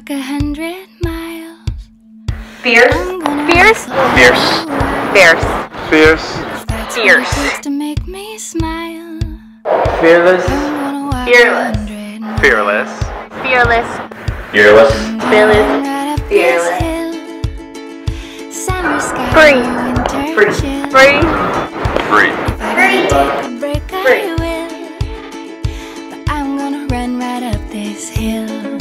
walk 100 miles. Fierce. Fierce. Fierce. Fierce. Fierce. That's Fierce. what it takes to make me smile. Fearless. I'm gonna walk Fearless. 100 miles. Fearless. Fearless. Fearless. Fearless. Right up Fearless. this hill. Summer sky, Free. winter Free. chill. Free. Free. If I gotta take a break, Free. I will. But I'm gonna run right up this hill.